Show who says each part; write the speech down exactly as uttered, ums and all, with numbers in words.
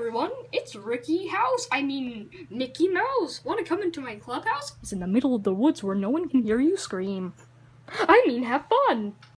Speaker 1: everyone, it's Ricky House. I mean, Mickey Mouse. Want to come into my clubhouse? It's in the middle of the woods where no one can hear you scream. I mean, have fun.